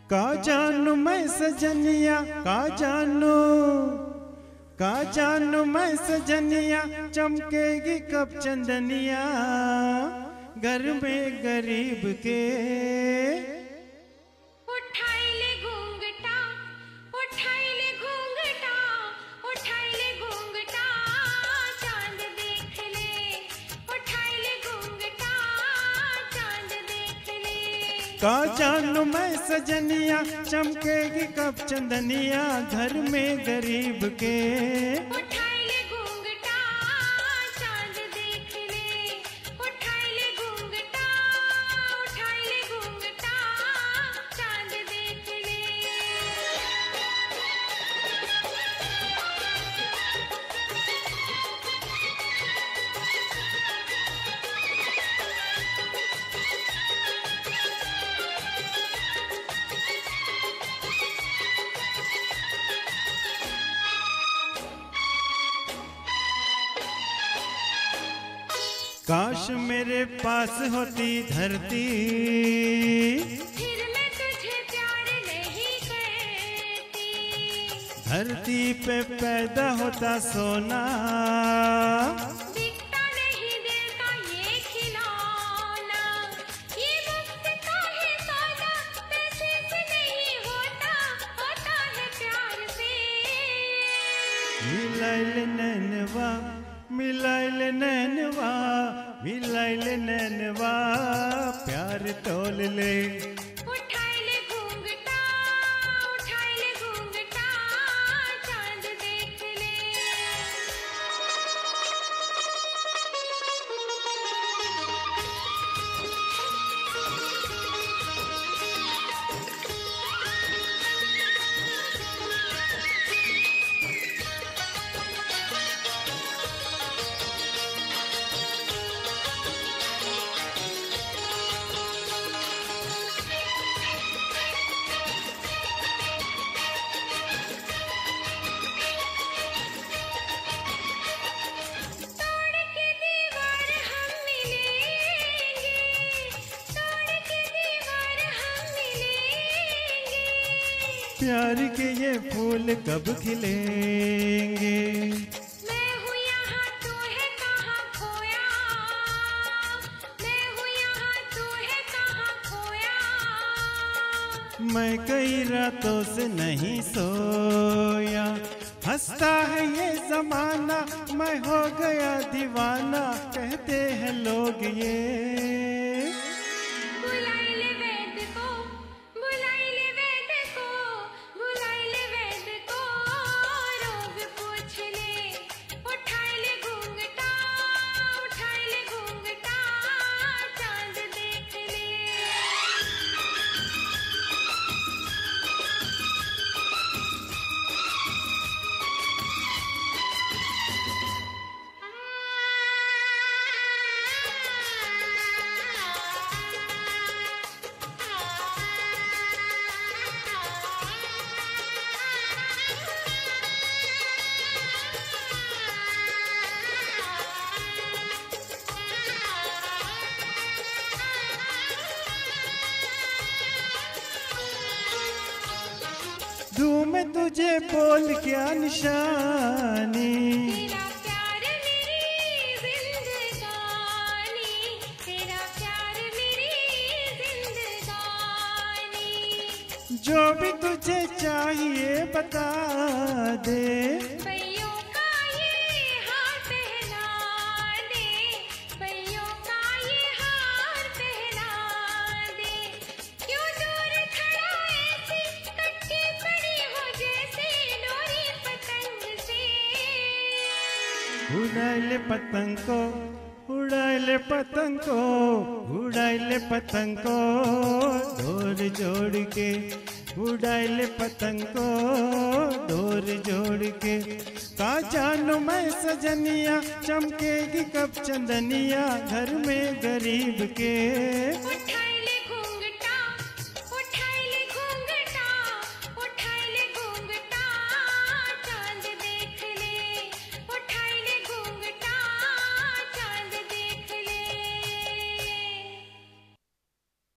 का जानू मैं सजनिया, का जानू मैं सजनिया, चमकेगी कब चंदनिया घर में गरीब के। उठाई ले घूंघटा, उठाई ले घूंघटा, उठाई ले घूंघटा, चांद देख ले, उठाई ले घूंघटा, चांद देख ले। का जानू मैं सजनिया, चमकेगी कब चंदनिया घर में गरीब के। उठाई ले घूंघटा, चांद देख ले, उठाई ले घूंघटा, उठाई ले घूंघटा, चांद देख ले। काश मेरे पास होती धरती, फिर मैं तुझे प्यार नहीं करती। धरती पे पैदा होता सोना, दिखता नहीं दिल का ये खिलौना, ये वक्त का है सौदा, पैसे से नहीं होता, होता है प्यार से। मिलाइल नैनवा, मिलाइल नैनवा, मिलाइल नैनवा, प्यार तोल ले। उठाई ले घूंघटा, उठाई ले घूंघटा, चांद देख ले। तोड़ के दीवार हम मिलेंगे, तोड़ के दीवार हम मिलेंगे। प्यार के ये फूल कब खिलेंगे। मैं हूँ यहाँ तू है कहाँ खोया, मैं हूँ यहाँ तू है कहाँ खोया। मैं कई रातों से नहीं सोया, हंसता है ये जमाना, मैं हो गया दीवाना, कहते हैं लोग ये। बुलाई ले वैद को, बुलाई ले वैद को, बुलाई ले वैद को, रोग पूछ ले। उठाई ले घूंघटा, उठाई ले घूंघटा, चांद देख ले। दूं मैं तुझे बोल क्या निशानी, तेरा प्यार मेरी जिंदगानी, तेरा प्यार मेरी जिंदगानी। जो भी तुझे चाहिए बता दे। पैयों का ये हार पहना दे, पैयों का ये हार पहना दे। क्यों दूर खड़ा ऐसे, कटके पड़ी हो जैसे डोरी पतंग से। उड़ाई ले पतंग को, उड़ाई ले पतंग को, उड़ाई ले पतंग को, डोर जोड़ के। उड़ाई ले पतंग को डोर जोड़ के। का जानू मैं सजनिया, चमकेगी कब चंदनिया घर में गरीब के।